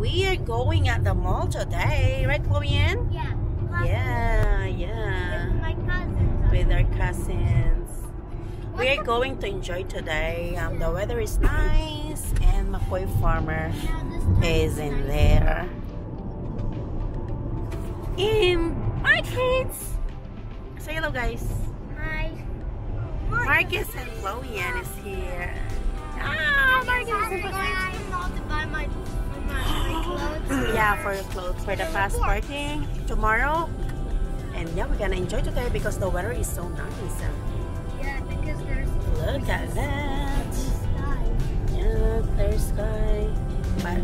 We are going at the mall today, right, Chloe Ann? Yeah. Yeah. With my cousins. With our cousins. We are going to enjoy today. The weather is nice and McCoy Farmer is in there. And my kids. Say hello, guys. Hi. Marcus and Chloe Ann is here. Ah, Marcus and Chloe. To buy my clothes. Yeah, for your clothes for the fast party tomorrow. And yeah, we're gonna enjoy today because the weather is so nice. Yeah, because there's Look at that. sky. Yeah, clear sky. But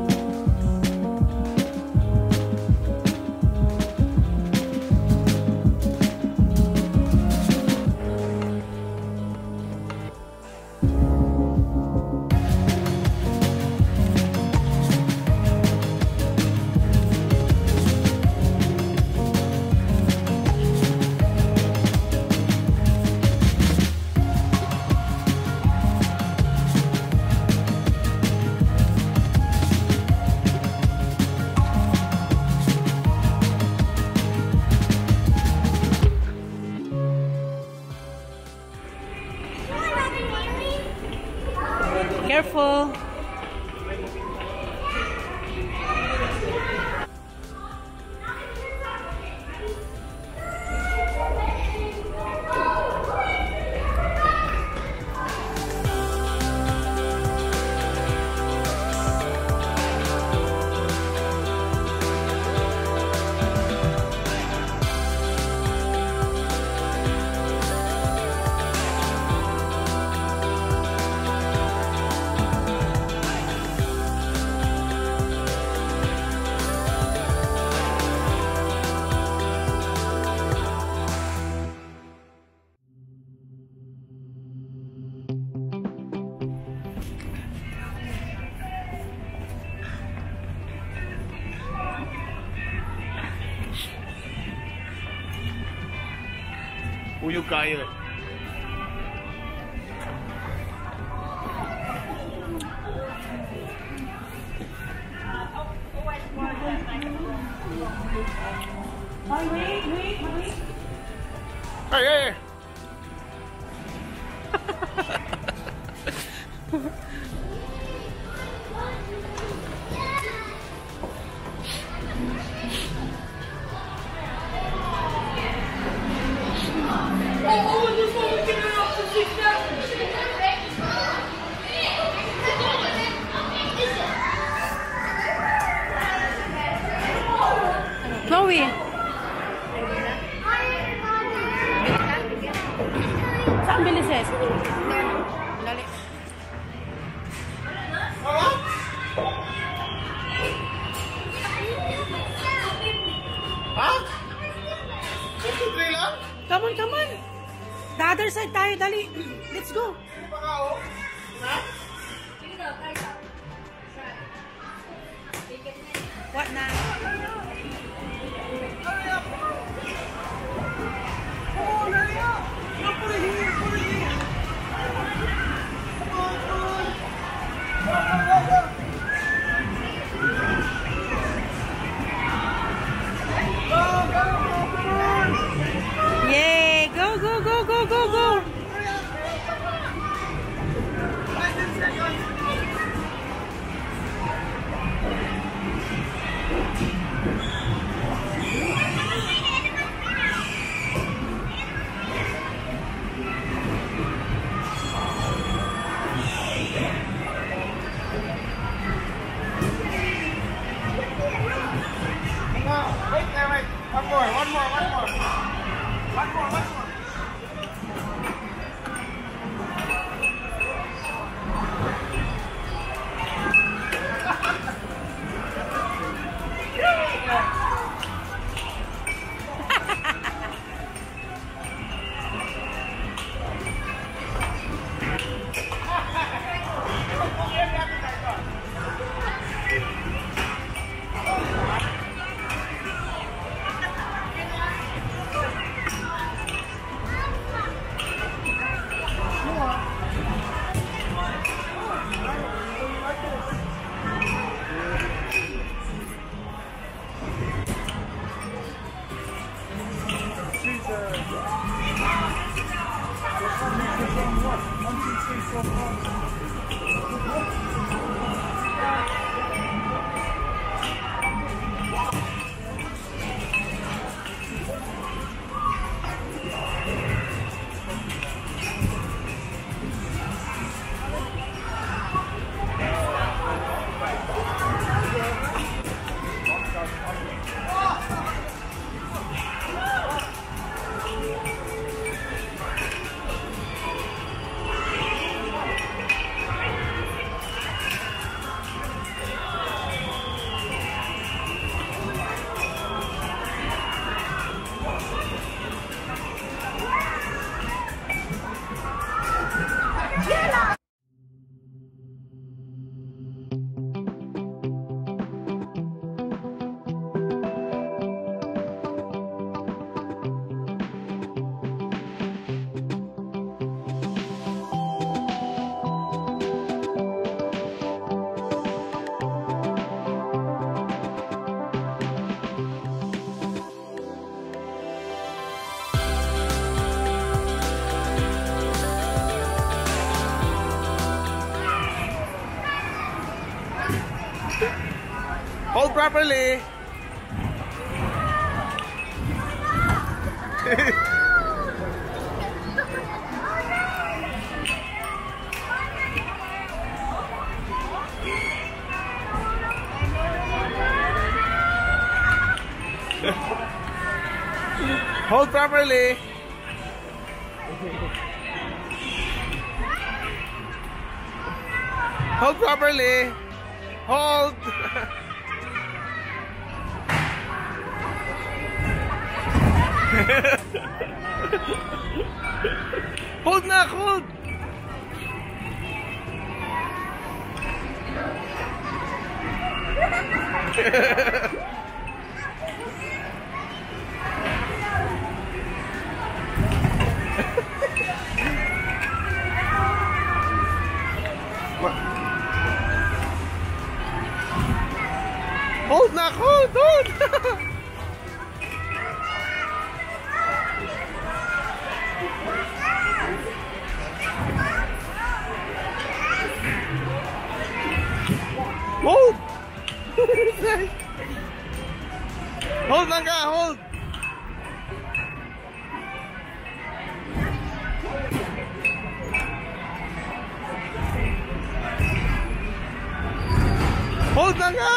careful. Uyu kaya. Wait. Hey. Chloe. Saan bilises? Dali. Ha? Tutuloy lang? Come on. The other side tayo, dali. Let's go. What na? Yay! Go! Wait. One more. Hold properly. Hold properly. Hold properly. Hold. Hold na, hold. Hold na, hold, hold. Hold. Hold lang ka, hold. Hold lang ka.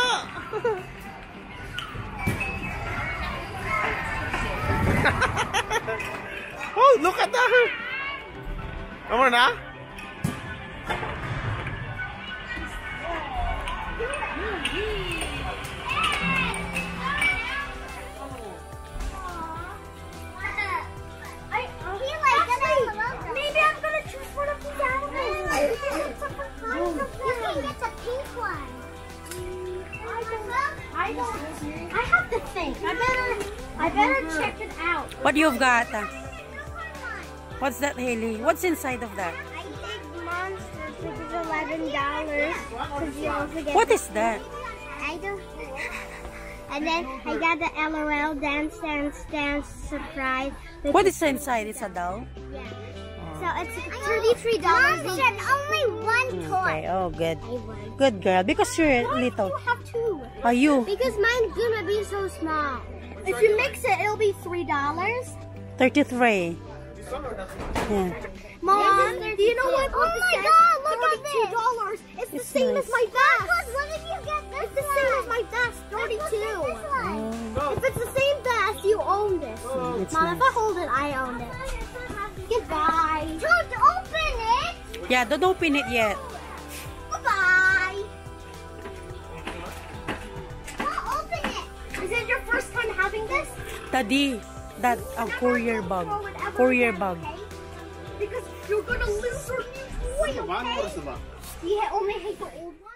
Oh, look at that. Come on now. Maybe I'm gonna choose one of these animals. You can get the pink one. I have to think. I better check it out. What you've got? What's that, Haley? What's inside of that? I think monsters, which is $11. What is that? I don't. And then I got the LOL dance, dance, dance surprise. What is inside? It's a doll? Yeah. So it's $33. Mom said only one toy. Okay, oh good. Good girl, because you're little. You have two. Are you? Because mine's gonna be so small. If you mix it, it'll be $3. 33. Yeah. Mom, do you know what? Oh my God! Look at this. $2. It's the same as my vest. What if you get this? It's the same as my vest. 32. If it's the same vest, you own this. It's Mom, nice. if I hold it, I own it. Goodbye. Don't open it. Yeah, don't open it yet. Goodbye. Don't open it. Is it your first time having this? Daddy, that courier bug. Courier bug. Because you're gonna lose your new toy, okay? Yeah, only hate the old one.